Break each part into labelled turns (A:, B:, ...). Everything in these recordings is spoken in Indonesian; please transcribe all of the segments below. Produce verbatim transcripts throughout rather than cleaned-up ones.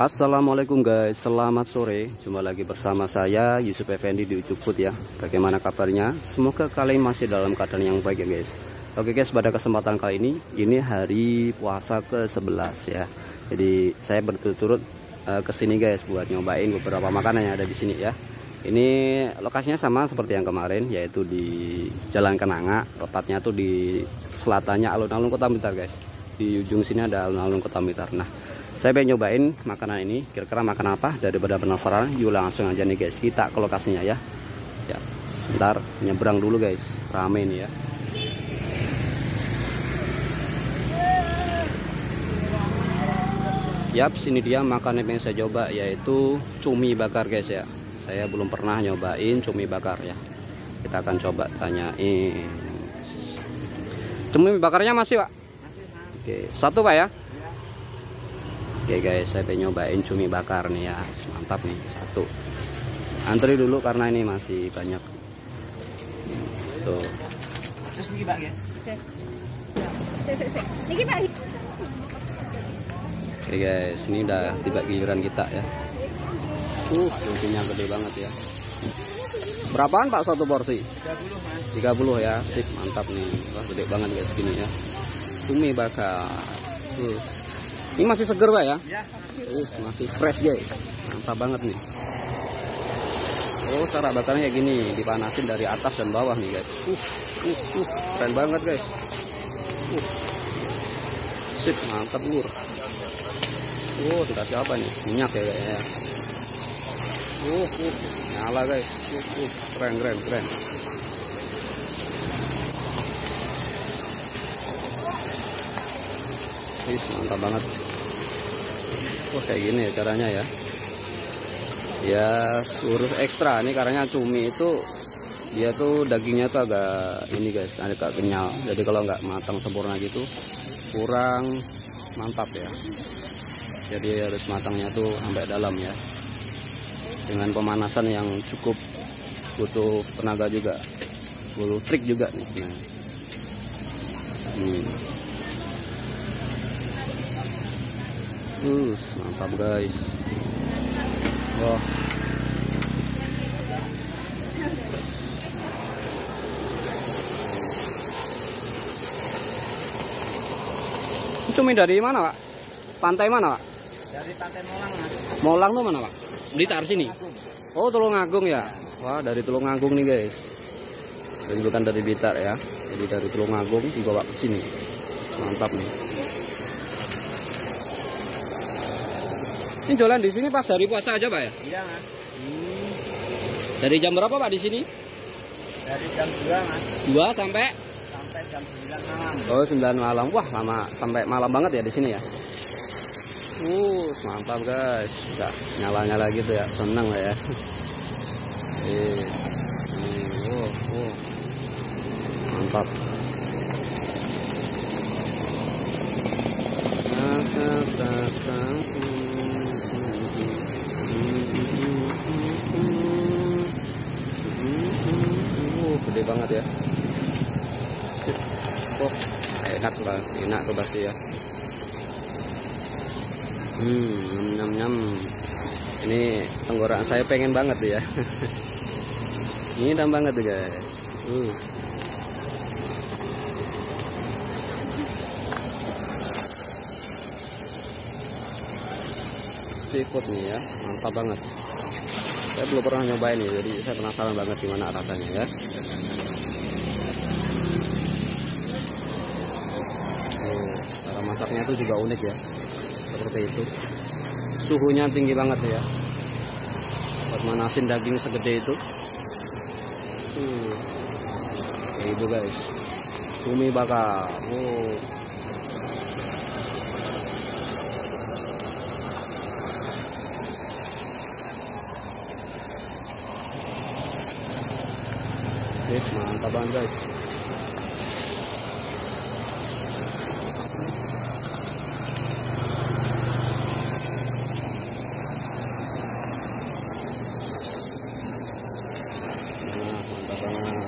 A: Assalamualaikum guys, selamat sore. Jumpa lagi bersama saya Yusuf Effendi di Ucup Food ya. Bagaimana kabarnya? Semoga kalian masih dalam keadaan yang baik ya guys. Oke guys, pada kesempatan kali ini, ini hari puasa ke sebelas ya. Jadi saya berturut-turut uh, kesini guys buat nyobain beberapa makanan yang ada di sini ya. Ini lokasinya sama seperti yang kemarin, yaitu di Jalan Kenanga. Tepatnya tuh di selatannya alun-alun Kota Blitar guys. Di ujung sini ada alun-alun Kota Blitar. Nah, saya pengen nyobain makanan ini, kira-kira makan apa. Daripada penasaran, yuk langsung aja nih guys, kita ke lokasinya ya. Ya, sebentar nyebrang dulu guys, rame nih ya. Yap, sini dia makanan yang saya coba, yaitu cumi bakar guys ya. Saya belum pernah nyobain cumi bakar ya. Kita akan coba tanyain. Cumi bakarnya masih pak? Masih mas. Oke, satu pak ya? Oke guys, saya pengen nyobain cumi bakar nih ya. Mantap nih, satu. Antri dulu karena ini masih banyak. Tuh.
B: Terus ini pak ya?
C: Ini pak.
A: Oke guys, ini udah tiba giliran kita ya. Uh, cuminya gede banget ya. Berapaan pak satu porsi?
B: tiga puluh mas.
A: tiga puluh ya, sip, mantap nih. Wah, gede banget guys gini ya. Cumi bakar. Tuh. Ini masih seger pak ya?
B: Ya.
A: Yes, masih fresh guys, mantap banget nih. Oh, cara bakarnya kayak gini, dipanasin dari atas dan bawah nih guys. Uh, uh, uh, keren banget guys. Uh. Sip, mantap lur. Oh, dikasih apa nih? Minyak ya kayaknya. Uh, uh, nyala guys. Uh, uh, keren, keren, keren. Wih, mantap banget. Wah, kayak gini ya caranya ya. Ya, urus ekstra nih karena cumi itu dia tuh dagingnya tuh agak ini guys, agak kenyal. Jadi kalau nggak matang sempurna gitu kurang mantap ya. Jadi harus matangnya tuh sampai dalam ya. Dengan pemanasan yang cukup butuh tenaga juga, butuh trik juga nih. Nah. Hmm. Uh, mantap guys. Wah. Cumi dari mana pak? Pantai mana pak?
B: Dari Pantai Molang mas.
A: Molang tuh mana pak? Blitar sini. Oh, Tulungagung ya. Wah, dari Tulungagung nih guys. Dan bukan dari Blitar ya. Jadi dari Tulungagung dibawa ke sini. Mantap nih. Ini jualan di sini pas hari puasa aja pak ya?
B: Iya mas.
A: Hmm. Dari jam berapa pak di sini?
B: Dari jam dua mas.
A: dua sampai?
B: Sampai jam sembilan malam.
A: Oh, sembilan malam. Wah, lama sampai malam banget ya di sini ya. Uh, mantap guys. Udah nyala-nyala gitu ya. Seneng lah ya. Eh. Oh, oh. Mantap. Uh, gede banget ya. Oh, enak lah, enak tuh pasti ya. Hmm, nyam nyam. Ini tenggorokan saya pengen banget tuh ya. Ini dam banget tuh guys. Uh. Seafood nih ya, mantap banget. Saya belum pernah nyobain nih, jadi saya penasaran banget gimana rasanya ya. Oh, cara masaknya tuh juga unik ya, seperti itu. Suhunya tinggi banget ya, buat manasin daging segede itu. Uh, kayak gitu guys, cumi bakar. Oh. Mantap banget guys. Nah, mantap banget.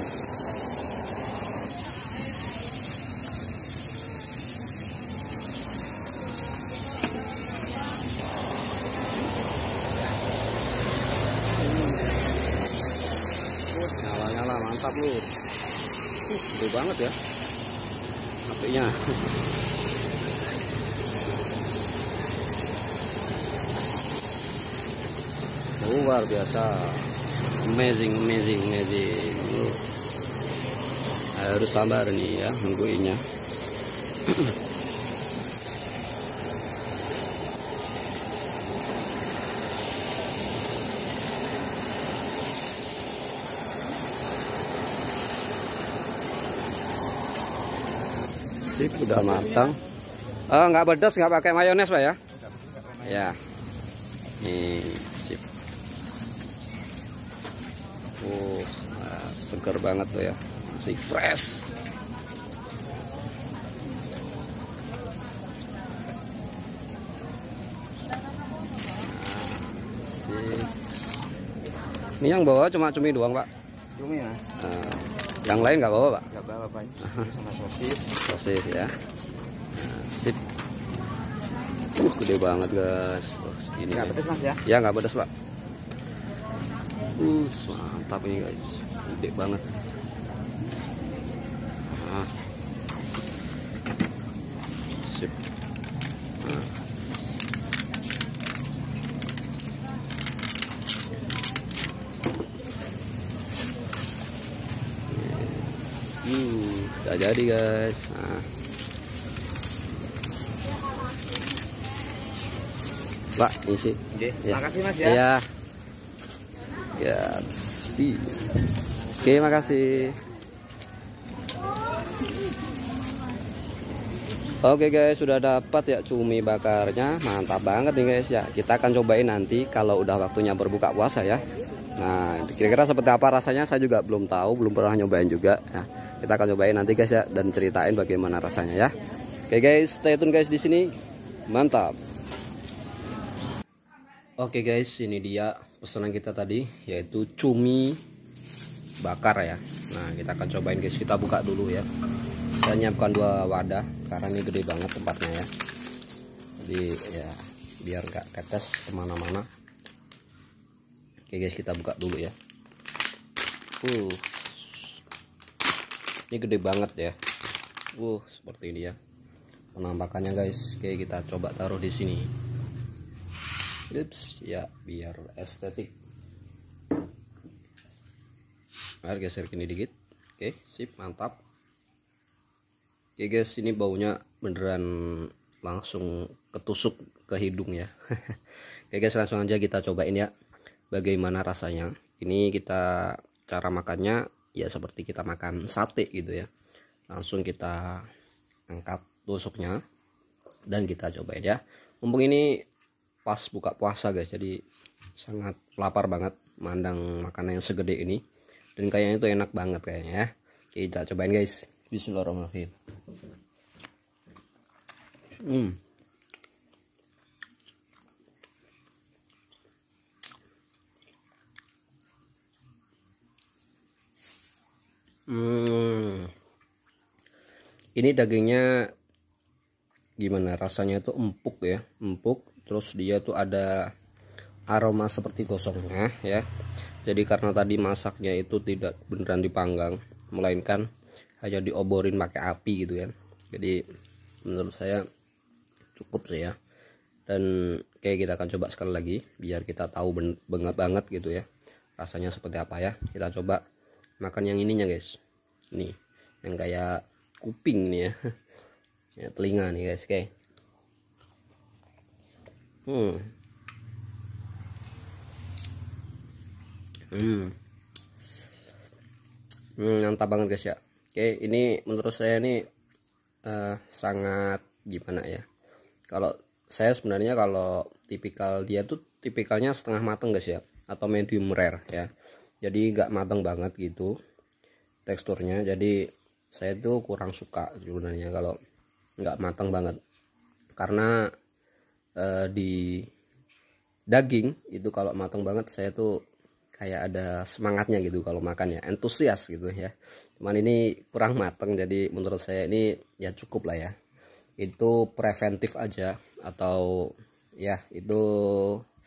A: mantap loh. Uh, gede banget ya apinya. Luar biasa, amazing amazing amazing. Uh. Harus sabar nih ya nungguinnya. Sip, udah matang. Oh, nggak pedas, nggak pakai mayones Pak ya? Ya. Nih, sip. Oh, nah, seger banget tuh ya. Masih fresh. Sip. Ini yang bawa cuma cumi doang Pak?
B: Cumi ya.
A: Nah, yang lain nggak bawa Pak?
B: Nggak bawa Pak. Sama sosis.
A: Sosis ya. Nah, sip. Uh, gede banget guys. Oh, segini.
B: Nggak pedes Mas ya?
A: Ya nggak pedas Pak. Uh, mantap ini guys. Gede banget. Nah. Sip. Nah. Hmm, udah jadi guys. Nah. Pak, isi.
B: Oke,
A: Ya.
B: makasih Mas ya.
A: Ya. Ya, sih. Oke, makasih. Oke guys, sudah dapat ya cumi bakarnya. Mantap banget nih guys ya. Kita akan cobain nanti kalau udah waktunya berbuka puasa ya. Nah, kira-kira seperti apa rasanya saya juga belum tahu, belum pernah nyobain juga. Nah, kita akan cobain nanti guys ya dan ceritain bagaimana rasanya ya. Oke guys, stay tune guys di sini. Mantap. Oke guys, ini dia pesanan kita tadi yaitu cumi bakar ya. Nah, kita akan cobain guys. Kita buka dulu ya. Saya nyiapkan dua wadah karena ini gede banget tempatnya ya. Jadi ya biar gak tetes kemana-mana. Oke guys, kita buka dulu ya. Uh, ini gede banget ya. Uh, seperti ini ya penampakannya guys. Oke, kita coba taruh di sini. Ups, ya biar estetik. Mari geser gini dikit. Oke, sip, mantap. Oke guys, ini baunya beneran langsung ketusuk ke hidung ya. Oke guys, langsung aja kita cobain ya bagaimana rasanya. Ini kita cara makannya ya seperti kita makan sate gitu ya. Langsung kita angkat tusuknya dan kita cobain ya. Mumpung ini pas buka puasa guys, jadi sangat lapar banget mandang makanan yang segede ini. Dan kayaknya itu enak banget kayaknya ya. Kita cobain guys. Bismillahirrahmanirrahim. Hmm. Hmm. Ini dagingnya gimana rasanya, itu empuk ya, empuk. Terus dia tuh ada aroma seperti gosongnya ya. Jadi karena tadi masaknya itu tidak beneran dipanggang, melainkan hanya dioborin pakai api gitu ya. Jadi menurut saya cukup sih ya. Dan kayak kita akan coba sekali lagi biar kita tahu banget banget gitu ya rasanya seperti apa ya. Kita coba makan yang ininya guys. Nih, yang kayak kuping nih ya. Ya, telinga nih guys, oke. Hmm. Hmm. Hmm, mantap banget guys ya. Oke, ini menurut saya ini uh, sangat gimana ya. Kalau saya sebenarnya kalau tipikal dia tuh tipikalnya setengah matang guys ya, atau medium rare ya. Jadi nggak matang banget gitu teksturnya. Jadi saya tuh kurang suka sebenarnya kalau nggak matang banget, karena uh, di daging itu kalau matang banget saya tuh kayak ada semangatnya gitu kalau makan ya, antusias gitu ya. Cuman ini kurang matang, jadi menurut saya ini ya cukup lah ya. Itu preventif aja, atau ya itu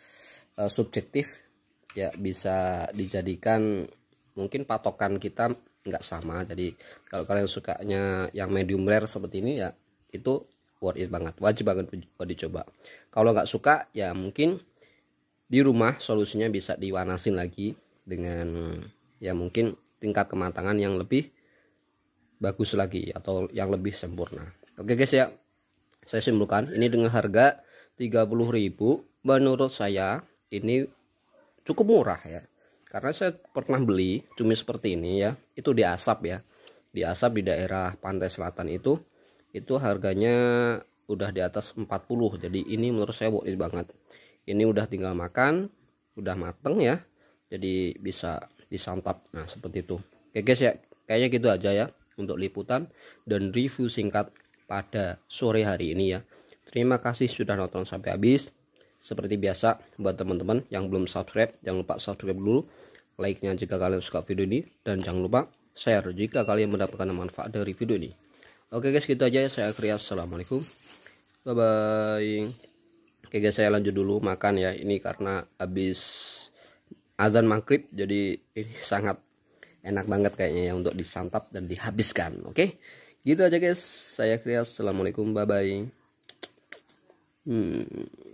A: uh, subjektif ya, bisa dijadikan mungkin patokan kita nggak sama. Jadi kalau kalian sukanya yang medium rare seperti ini ya, itu worth it banget, wajib banget buat dicoba. Kalau nggak suka ya mungkin di rumah solusinya bisa diwanasin lagi dengan ya mungkin tingkat kematangan yang lebih bagus lagi atau yang lebih sempurna. Oke guys ya, saya simpulkan ini dengan harga tiga puluh ribu menurut saya ini cukup murah ya, karena saya pernah beli cumi seperti ini ya, itu di Asap ya, di Asap di daerah pantai selatan itu itu harganya udah di atas empat puluh. Jadi ini menurut saya worth it banget. Ini udah tinggal makan, udah mateng ya, jadi bisa disantap. Nah seperti itu. Oke guys ya, kayaknya gitu aja ya untuk liputan dan review singkat pada sore hari ini ya. Terima kasih sudah nonton sampai habis. Seperti biasa, buat teman-teman yang belum subscribe, jangan lupa subscribe dulu, like-nya jika kalian suka video ini, dan jangan lupa share jika kalian mendapatkan manfaat dari video ini. Oke guys, gitu aja ya, saya akhiri. Assalamualaikum, bye bye. Oke guys, saya lanjut dulu makan ya. Ini karena habis azan maghrib, jadi ini sangat enak banget kayaknya ya untuk disantap dan dihabiskan. Oke, gitu aja guys, saya akhiri. Assalamualaikum, bye bye. Hmm.